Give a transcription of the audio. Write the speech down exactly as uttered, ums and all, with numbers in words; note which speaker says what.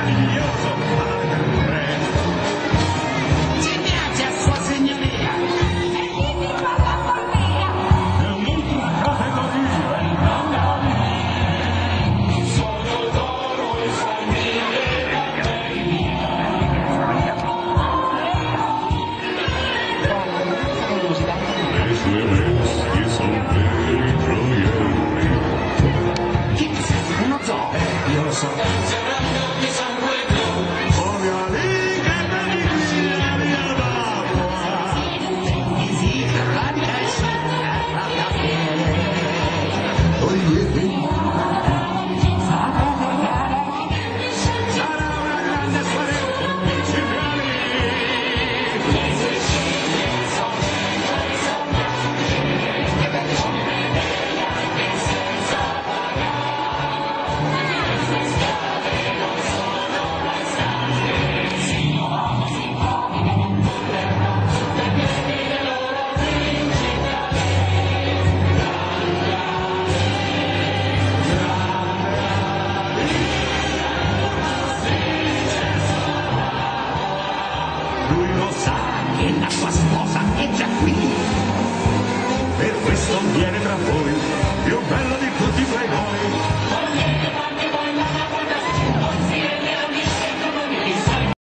Speaker 1: meraviglioso padre.
Speaker 2: Ci piace a sua signoria.
Speaker 3: E dimmi quella follia.
Speaker 1: È un'ultima categoria, il grande Olivia. Sono d'oro e famiglie da beni. Le sue bestie sono veri gioielli.
Speaker 2: Chi sei? Uno zoo?
Speaker 1: Eh, io lo so. Come alighe benigni la via d'acqua.
Speaker 2: Easy, radica e scimmia,
Speaker 1: Sarà una grande storia, principiali.
Speaker 2: Lui lo sa che la sua sposa è già qui.
Speaker 1: Per questo viene tra voi più bello